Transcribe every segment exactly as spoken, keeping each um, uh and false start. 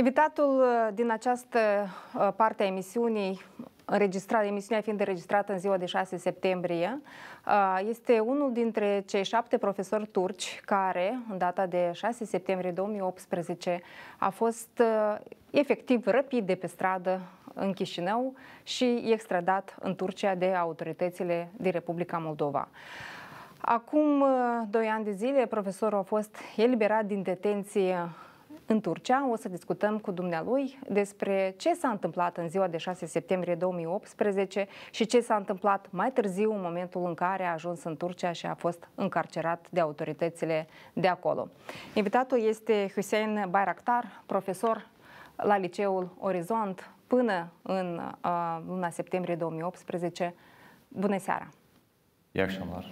Invitatul din această parte a emisiunii, înregistrată, emisiunea fiind înregistrată în ziua de șase septembrie, este unul dintre cei șapte profesori turci care, în data de șase septembrie două mii optsprezece, a fost efectiv răpit de pe stradă în Chișinău și extradat în Turcia de autoritățile din Republica Moldova. Acum doi ani de zile, profesorul a fost eliberat din detenție în Turcia. O să discutăm cu dumnealui despre ce s-a întâmplat în ziua de șase septembrie două mii optsprezece și ce s-a întâmplat mai târziu, în momentul în care a ajuns în Turcia și a fost încarcerat de autoritățile de acolo. Invitatul este Hüseyin Bayraktar, profesor la Liceul Orizont până în uh, luna septembrie două mii optsprezece. Bună seara! İyi akşamlar.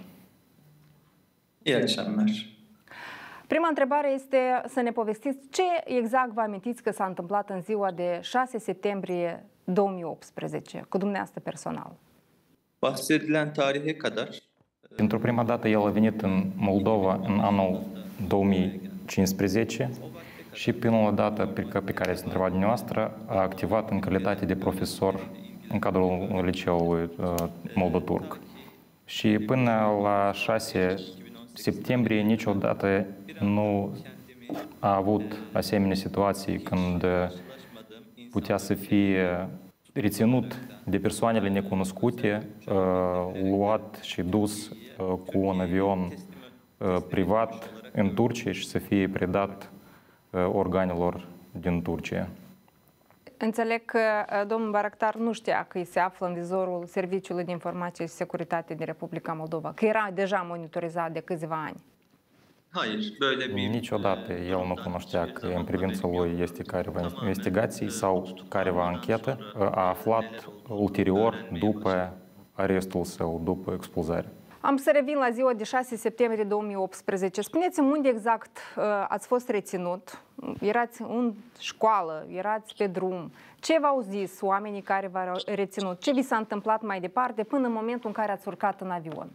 İyi akşamlar. Prima întrebare este să ne povestiți ce exact vă amintiți că s-a întâmplat în ziua de șase septembrie două mii optsprezece, cu dumneavoastră personal. Bahsedilen tarihe kadar Pentru prima dată el a venit în Moldova în anul două mii cincisprezece și până la data pe, pe care ați întrebat dumneavoastră a activat în calitate de profesor în cadrul liceului uh, moldoturc. Și până la șase septembrie niciodată nu a avut asemenea situații când putea să fie reținut de persoanele necunoscute, luat și dus cu un avion privat în Turcia și să fie predat organelor din Turcia. Înțeleg că domnul Bayraktar nu știa că îi se află în vizorul Serviciului de Informație și Securitate din Republica Moldova, că era deja monitorizat de câțiva ani. Hayır, böyle bir Niciodată el nu cunoștea că în privința lui este careva investigații sau careva anchetă. A aflat ulterior după arestul său, după expulzare. Am să revin la ziua de șase septembrie două mii optsprezece. Spuneți-mi unde exact uh, ați fost reținut? Erați în școală, erați pe drum. Ce v-au zis oamenii care v-au reținut? Ce vi s-a întâmplat mai departe până în momentul în care ați urcat în avion?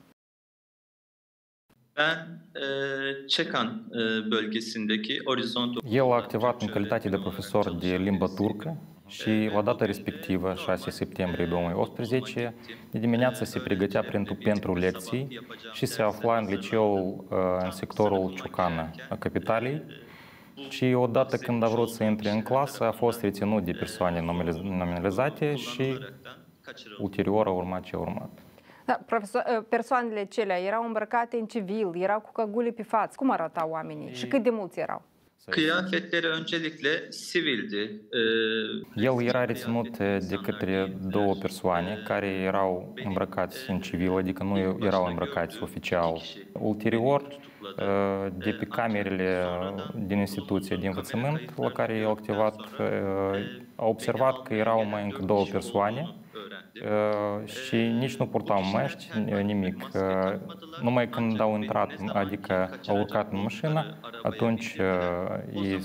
Ben e, Çekan e, bölgesindeki Orizont. El a activat în calitate de profesor de limba turcă și la data respectivă, șase septembrie două mii optsprezece, de dimineață se pregătea pentru, pentru lecții și se afla în liceul, în sectorul Ciocana a capitalei. Și odată când a vrut să intre în clasă, a fost reținut de persoane nominalizate și ulterior a urmat ce a urmat. Da, profesor, persoanele acelea erau îmbrăcate în civil, erau cu căgule pe față. Cum arătau oamenii și cât de mulți erau? Kıyafetleri öncelikle sivildi. El era reținut de către două persoane care erau îmbrăcați în civil, adică nu erau îmbrăcați oficial. Ulterior, de pe camerele din instituție de învățământ la care el a activat, a observat că erau mai încă două persoane și nici nu purtau măști, nimic. Numai când au intrat, adică au urcat în mașină, atunci ei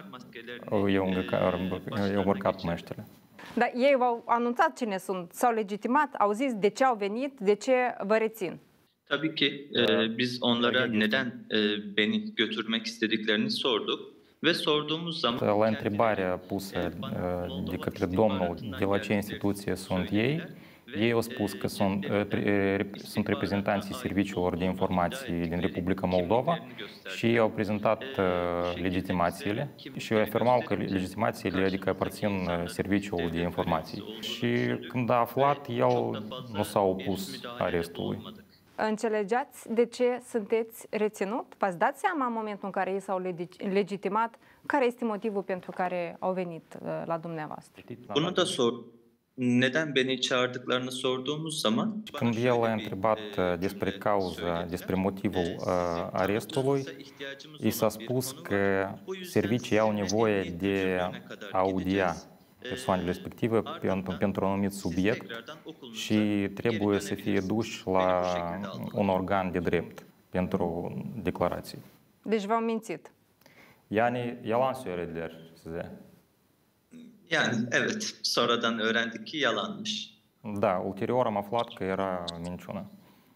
au urcat măștile. Dar ei v-au anunțat cine sunt, s-au legitimat, au zis de ce au venit, de ce vă rețin. Tabii ki e, biz onlara neden e, beni götürmek istediklerini sorduk ve sorduğumuz zaman la întrebarea pusă de către domnul de la ce instituție sunt ei, ei au spus că sunt, sunt reprezentanții serviciilor de informații din Republica Moldova și ei au prezentat legitimațiile și au afirmau că legitimațiile adică aparțin serviciul de informații. Și când a aflat, el nu s-a opus arestului. Înțelegeați de ce sunteți reținut? V-ați dat seama în momentul în care ei s-au legitimat care este motivul pentru care au venit la dumneavoastră? Bunu da sor. Neden beni çağırdıklarını sorduğumuz zaman când el a întrebat despre cauza, despre motivul arestului, i s-a spus că servicii au nevoie de a audia persoanele respective pentru, pentru un anumit subiect și trebuie să fie duși la un organ de drept pentru declarații. Deci v-au mințit. Yani yalan söylediler size. Yani evet, sonradan öğrendik ki yalanmış. Da, ulterior am aflat că era minciună.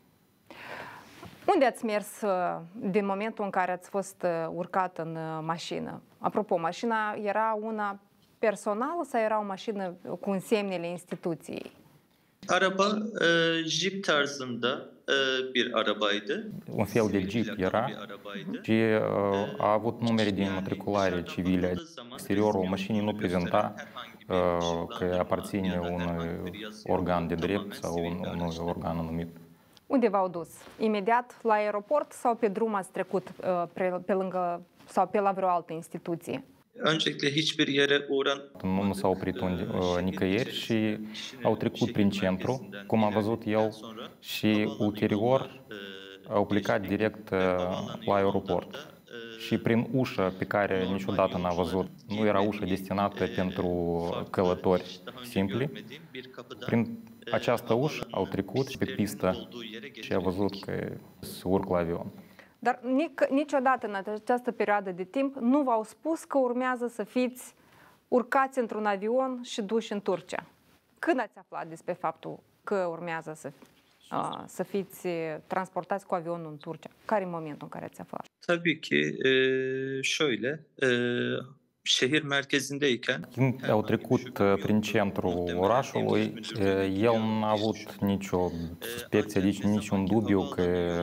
Unde ați mers din momentul în care ați fost urcat în mașină? Apropo, mașina era una personală sau era o mașină cu însemnele instituției? Araba e, jip tarzında e, bir arabaydı. Un fel de jeep era și uh, a avut numere de înmatriculare civile. Exteriorul mașinii nu prezenta uh, că aparține unui organ de drept sau un, unui organ anumit. Unde v-au dus? Imediat la aeroport sau pe drum ați trecut uh, pe, pe lângă sau pe la vreo altă instituție? Öncelikle hiçbir yere uğran. Nu, nu s-au oprit unde, uh, nicăieri și au trecut prin centru, cum am văzut eu, și ulterior au plecat direct uh, la aeroport. Și prin ușa pe care niciodată n-a văzut, nu era ușa destinată pentru călători simpli, prin această ușă au trecut pe pistă și a văzut că se urc la avion. Dar nic, niciodată în această perioadă de timp nu v-au spus că urmează să fiți urcați într-un avion și duși în Turcia. Când ați aflat despre faptul că urmează să, uh, să fiți transportați cu avionul în Turcia? Care e momentul în care ați aflat? Tabii ki e, şöyle e, şehir merkezindeyken Când au trecut prin centrul orașului, el n-a avut nicio suspecție, nici niciun dubiu că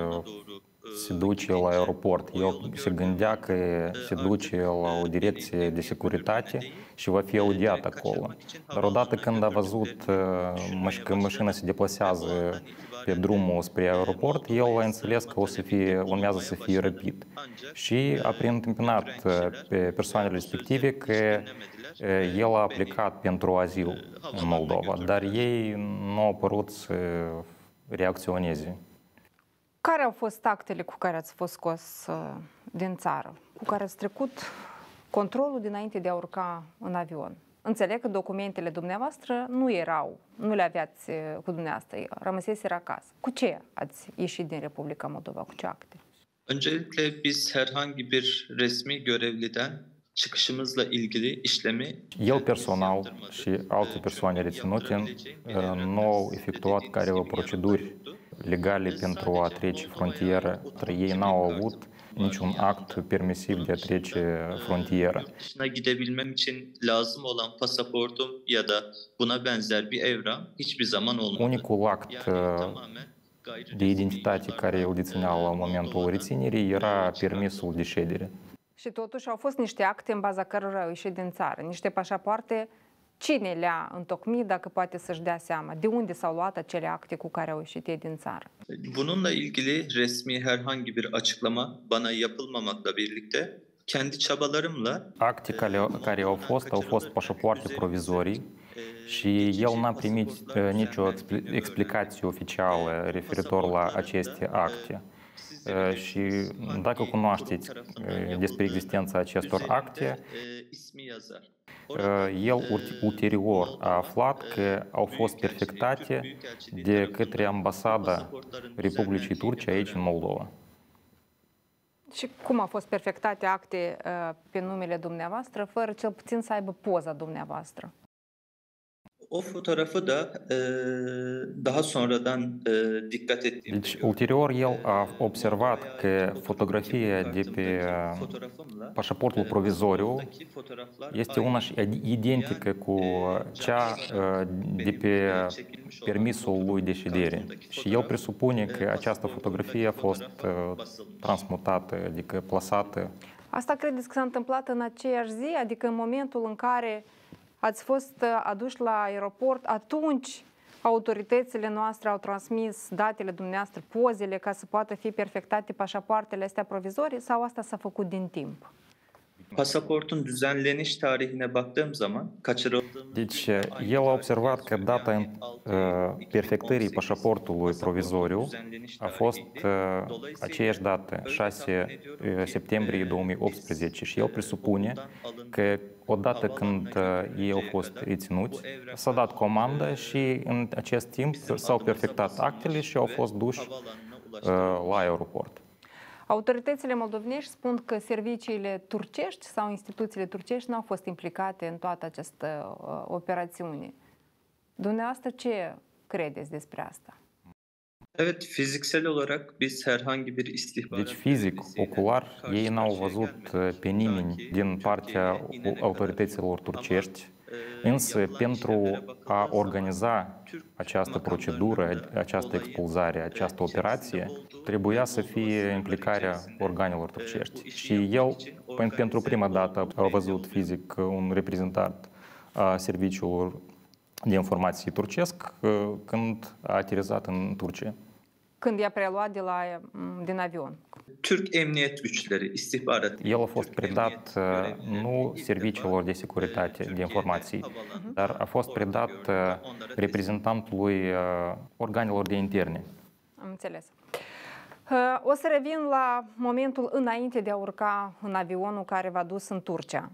se duce la aeroport. El se gândea că se duce la o direcție de securitate și va fi audiat acolo. Dar odată când a văzut că mașina se deplasează pe drumul spre aeroport, el a înțeles că o să fie, urmează să fie răpit. Și a preîntâmpinat pe persoanele respective că el a aplicat pentru azil în Moldova, dar ei nu au părut să reacționeze. Care au fost actele cu care ați fost scos uh, din țară, cu care ați trecut controlul dinainte de a urca în avion? Înțeleg că documentele dumneavoastră nu erau, nu le aveați uh, cu dumneavoastră, rămăseseră acasă. Cu ce ați ieșit din Republica Moldova, cu ce acte? Öncelikle biz herhangi bir resmi görevliden çıkışımızla ilgili işlemi El personal și alte persoane reținute nu au efectuat careva proceduri legale pentru a trece frontiera. Ei n-au avut niciun act permisiv de a trece frontiera. Dışına gidebilmem için lazım olan pasaportum ya da buna benzer bir evram hiçbir zaman olmadı. Unicul act de identitate care îl deținea la momentul reținerii era permisul de ședere. Și totuși au fost niște acte în baza cărora au ieșit din țară, niște pașapoarte. Cine le-a întocmit, dacă poate să-și dea seama? De unde s-au luat acele acte cu care au ieșit ei din țară? Bununla ilgili resmi herhangi bir açıklama bana yapılmamakla birlikte kendi çabalarımla acte care, care au fost, au fost pașapoarte provizorii și el n-a primit uh, nicio explicație oficială referitor la aceste acte. Uh, și dacă cunoașteți uh, despre existența acestor acte, el ulterior a aflat că au fost perfectate de către ambasada Republicii Turcia aici în Moldova. Și cum au fost perfectate acte uh, pe numele dumneavoastră, fără cel puțin să aibă poza dumneavoastră? O fotoğrafı da e, daha sonradan e, dikkat ettiğimde Deci, ulterior, el a observat că fotografia de pe pașaportul provizoriu este una și identică cu cea de pe permisul lui de ședere. Și el presupune că această fotografie a fost transmutată, adică plasată. Asta credeți că s-a întâmplat în aceeași zi? Adică în momentul în care ați fost aduși la aeroport, atunci autoritățile noastre au transmis datele dumneavoastră, pozele, ca să poată fi perfectate pașapoartele astea provizorii, sau asta s-a făcut din timp? Pasaportun düzenleniş tarihine baktığım zaman kaçırıldığım... Deci, el a observat că data uh, perfectării pașaportului provizoriu a fost uh, aceeași dată, șase septembrie două mii optsprezece, și el presupune că odată când uh, ei au fost reținuți, s-a dat comandă și în acest timp s-au perfectat actele și au fost duși uh, la aeroport. Autoritățile moldovenești spun că serviciile turcești sau instituțiile turcești nu au fost implicate în toată această uh, operațiune. Dumneavoastră ce credeți despre asta? Evet, fiziksel olarak biz herhangi bir Deci istihbarat fizic, görevlisiyle ocular, ei karşı n-au karşıya văzut gelmedik. pe Ta nimeni ki din partea Türkiye'ye inene kadar. autorităților Ama turcești, e, însă yapılan pentru işlemlere a bakıldığı zaman organiza Türk această procedură, makamlarının da această olayın expulzare, e, această içerisinde operație, olduğu ve trebuia să Moldova fie sınırları implicarea içerisinde organelor e, bu turcești. işi Și yapmak el, için pen- pentru organize prima dată, olduğu a belli văzut oluyor. fizic un reprezentant a serviciilor de informații turcesc când a aterizat în Turcia. Când i-a preluat de la, din avion. Türk Emniyet Güçleri, istihbarat. El a fost Türk predat Emniyet nu görevlilerinin ilk serviciilor de defa, securitate e, de informații, Türkiye'de dar a fost orada predat gördüm ve onlara teslim reprezentantului organelor de interne. Am înțeles. O să revin la momentul înainte de a urca în avionul care v-a dus în Turcia.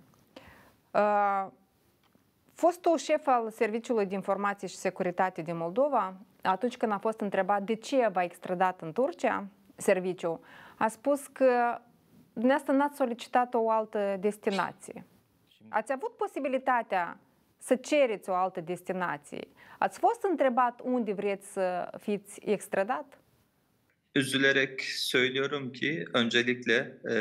Fostul șef al Serviciului de Informații și Securitate din Moldova, atunci când a fost întrebat de ce v-a extradat în Turcia, serviciul, a spus că dumneavoastră n-ați solicitat o altă destinație. Ați avut posibilitatea să cereți o altă destinație. Ați fost întrebat unde vreți să fiți extradat? Üzülerek söylüyorum ki öncelikle e,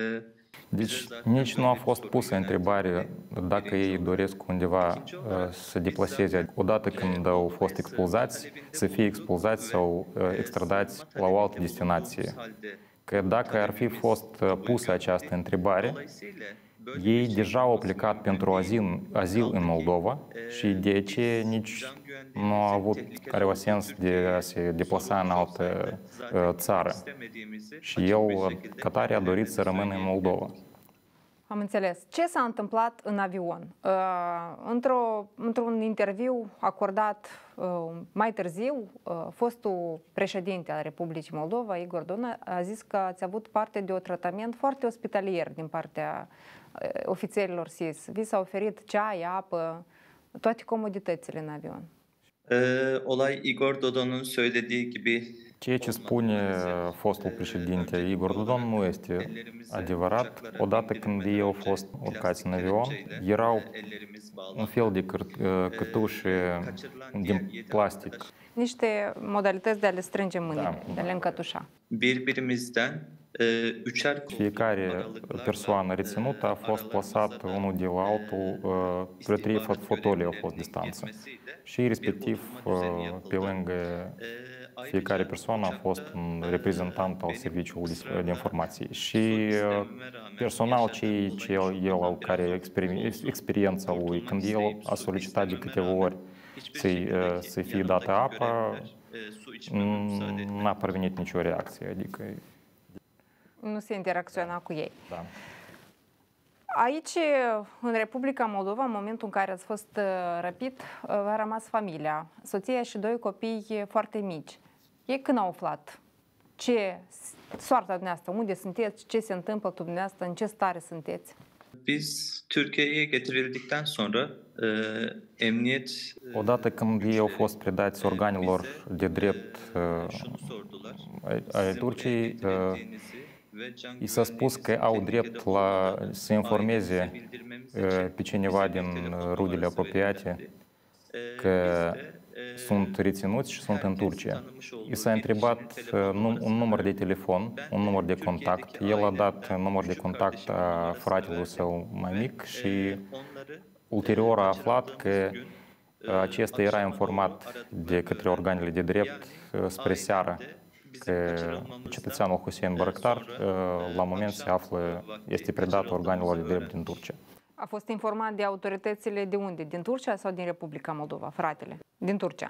Deci nici nu a fost pusă întrebare dacă ei doresc undeva să deplaseze odată când au fost expulzați, să fie expulzați sau extradați la o altă destinație. Că dacă ar fi fost pusă această întrebare, ei deja au plecat pentru azil, azil în Moldova și de aceea nici nu au avut care sens de a se deplasa în altă țară. Și el, ca tare, a dorit să rămână în Moldova. Am înțeles. Ce s-a întâmplat în avion? Uh, într-o, într-un interviu acordat uh, mai târziu, uh, fostul președinte al Republicii Moldova, Igor Dodon, a zis că ați avut parte de un tratament foarte ospitalier din partea uh, ofițerilor S I S. Vi s-a oferit ceai, apă, toate comoditățile în avion. E, olay Igor Dodon'un söylediği gibi Ceea ce spune fostul președinte Igor Dodon nu este adevărat. Odată când ei au fost urcați în avion, erau un fel de cătușe din plastic. Niște modalități de a le strânge mâinile, Da. de a le încătușa. birbirimizden e, üçer Fiecare persoană reținută a fost plasată unul de la altul, vreo trei fotolii au fost distanță. Și respectiv, pe lângă fiecare persoană a fost un reprezentant al serviciului de informații. Și personal, cei ce el, el au care experiența lui, când el a solicitat de câteva ori să-i, să fie dată apă, n-a parvenit nicio reacție. Adică Nu se interacționa cu ei. da. Aici, în Republica Moldova, în momentul în care ați fost răpit, a rămas familia, soția și doi copii foarte mici. Ei când au aflat ce soarta dumneavoastră, unde sunteți, ce se întâmplă cu dumneavoastră, în ce stare sunteți? Biz Türkiye'ye getirildikten sonra e, emniyet e, Odată când ei au fost predați organelor de drept şunu sordular. ai Turciei, i s-a spus că au drept la să informeze pe cineva din rudele apropiate că sunt reținuți și sunt în Turcia. I s-a întrebat un număr de telefon, un număr de contact. El a dat număr de contact a fratelui său mai mic și ulterior a aflat că acesta era informat de către organele de drept spre seară că cetățeanul Hussein Baraktar la moment se află, este predat organelor de drept din Turcia. A fost informat de autoritățile de unde? Din Turcia sau din Republica Moldova, fratele? Din Turcia.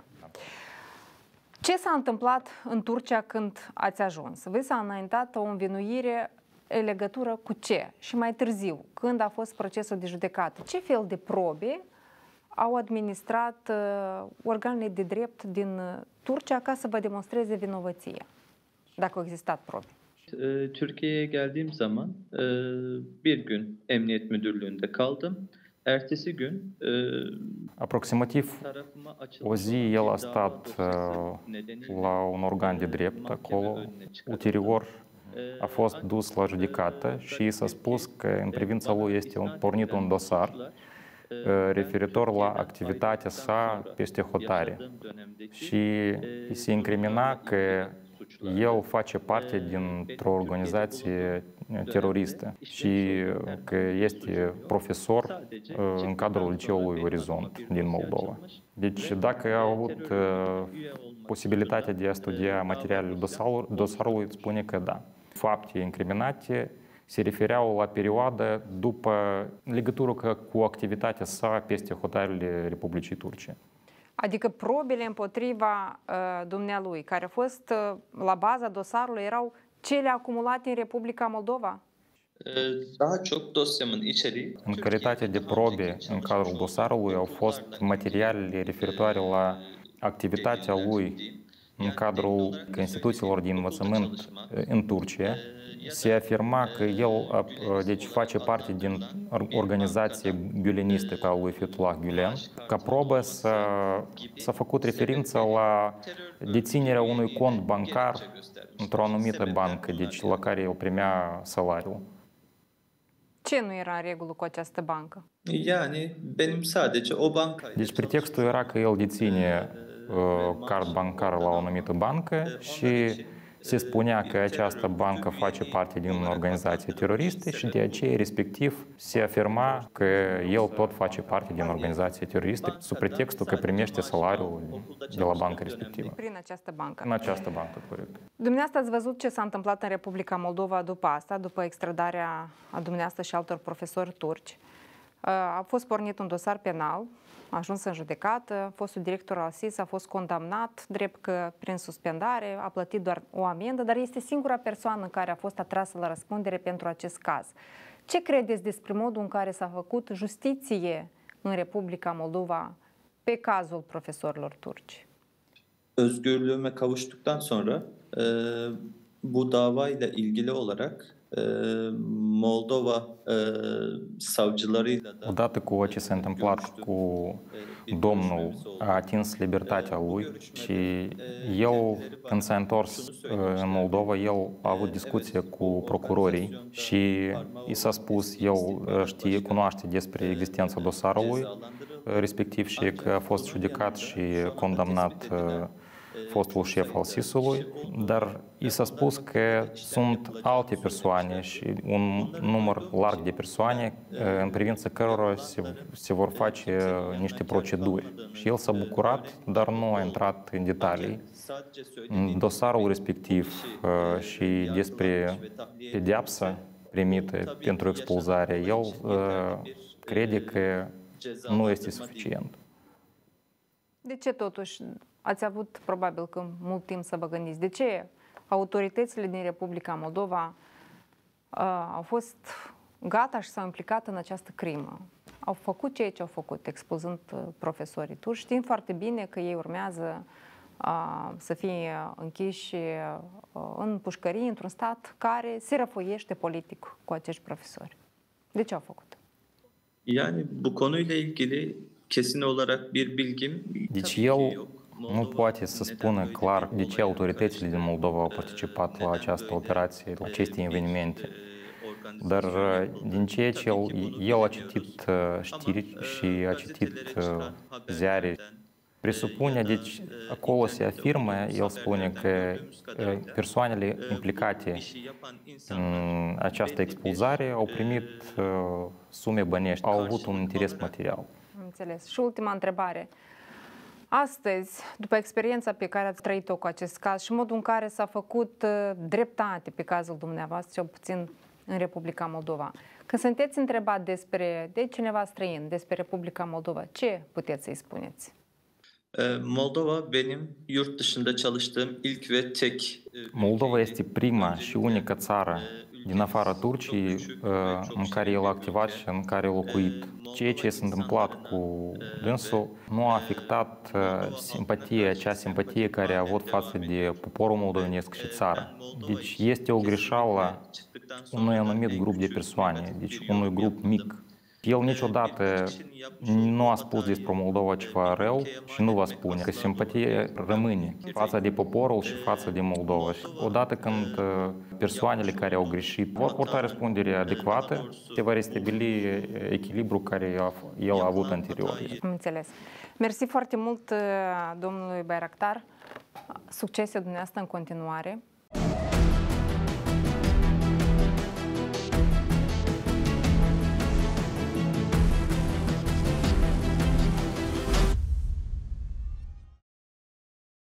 Ce s-a întâmplat în Turcia când ați ajuns? Vi s-a înaintat o învinuire în legătură cu ce? Și mai târziu, când a fost procesul de judecată, ce fel de probe au administrat uh, organele de drept din Turcia ca să vă demonstreze vinovăția, dacă au existat probe? Türkiye'ye geldiğim zaman bir gün Emniyet Müdürlüğü'nde kaldım. Ertesi gün aproximativ o zi el a stat la un organ de drept acolo. Ulterior a fost dus la judecată și s-a spus că în privința lui este pornit un dosar referitor la activitatea sa peste hotare și îi se incrimina că el face parte dintr-o organizație teroristă și că este profesor în cadrul liceului Orizont din Moldova. Deci dacă a avut posibilitatea de a studia materialele dosarului, spune că da. Fapte incriminate se refereau la perioada după legătură cu activitatea sa peste hotarele Republicii Turcia. Adică probele împotriva uh, dumnealui, care au fost uh, la baza dosarului, erau cele acumulate în Republica Moldova? Daha çok dosyamın içeriği. În calitate de probe în cadrul dosarului au fost materialele referitoare la activitatea lui în cadrul instituțiilor de învățământ în Turcia. Se afirma că el deci, face parte din organizație gülenistă ca lui Fethullah Gülen. Ca probă s-a, s-a făcut referință la deținerea unui cont bancar într-o anumită bancă, deci la care el primea salariul. Ce nu era în regulă cu această bancă? Yani benim sadece o banka. Deci pretextul era că el deține uh, card bancar la o anumită bancă și se spunea că această bancă face parte din o organizație teroristă și de aceea, respectiv, se afirma că el tot face parte din organizație teroristă sub pretextul că primește salariul de la banca respectivă. Prin această bancă. În această bancă, corect. Dumneavoastră ați văzut ce s-a întâmplat în Republica Moldova după asta, după extradarea a dumneavoastră și altor profesori turci. A fost pornit un dosar penal, a ajuns în judecată, fostul director al S I S a fost condamnat, drept că prin suspendare a plătit doar o amendă, dar este singura persoană care a fost atrasă la răspundere pentru acest caz. Ce credeți despre modul în care s-a făcut justiție în Republica Moldova pe cazul profesorilor turci? Özgürlüğüme kavuştuktan sonra e, bu davayla ilgili olarak Moldova savcılarıyla da... Odată cu ce s-a întâmplat cu domnul, a atins libertatea lui și el, când s-a întors în Moldova, el a avut discuție cu procurorii și i s-a spus, el știe, cunoaște despre existența dosarului respectiv și că a fost judecat și condamnat fostul șef al S I S-ului, dar i s-a spus că sunt alte persoane și un număr larg de persoane în privința cărora se, se vor face niște proceduri. Și el s-a bucurat, dar nu a intrat în detalii. În dosarul respectiv și despre pedeapsa primită pentru expulzare, el crede că nu este suficient. De ce totuși ați avut probabil că mult timp să vă gândiți? De ce autoritățile din Republica Moldova uh, au fost gata și s-au implicat în această crimă? Au făcut ceea ce au făcut, expulzând uh, profesorii turci, știind foarte bine că ei urmează uh, să fie închiși uh, în pușcării, într-un stat care se răfoiește politic cu acești profesori. De ce au făcut? Yani bu konuyla ilgili kesin olarak bir bilgim Deci el nu poate să spună clar de ce autoritățile din Moldova au participat la această operație, la aceste evenimente. Dar din ceea ce el, el a citit știri și a citit ziare, presupune, deci acolo se afirmă, el spune că persoanele implicate în această expulzare au primit sume bănești, au avut un interes material. Înțeles. Și ultima întrebare. Astăzi, după experiența pe care ați trăit-o cu acest caz și modul în care s-a făcut dreptate pe cazul dumneavoastră, cel puțin în Republica Moldova, când sunteți întrebat despre de cineva străin, despre Republica Moldova, ce puteți să-i spuneți? Moldova benim yurt dışında çalıştığım ilk ve tek. Moldova este prima și unica țară din afara Turciei în care el a activat și în care a locuit. Ceea ce s-a întâmplat cu dânsul nu a afectat simpatia, acea simpatie care a avut față de poporul moldovenesc și țară. Deci este o greșeală unui anumit grup de persoane, deci unui grup mic. El niciodată nu a spus despre Moldova ceva rău și nu va spune că simpatie rămâne față de poporul și față de Moldova. Și odată când persoanele care au greșit vor purta răspundere adecvată, se va restabili echilibru care el a avut anterior. Am înțeles. Mersi foarte mult domnului Bayraktar. Succese dumneavoastră în continuare.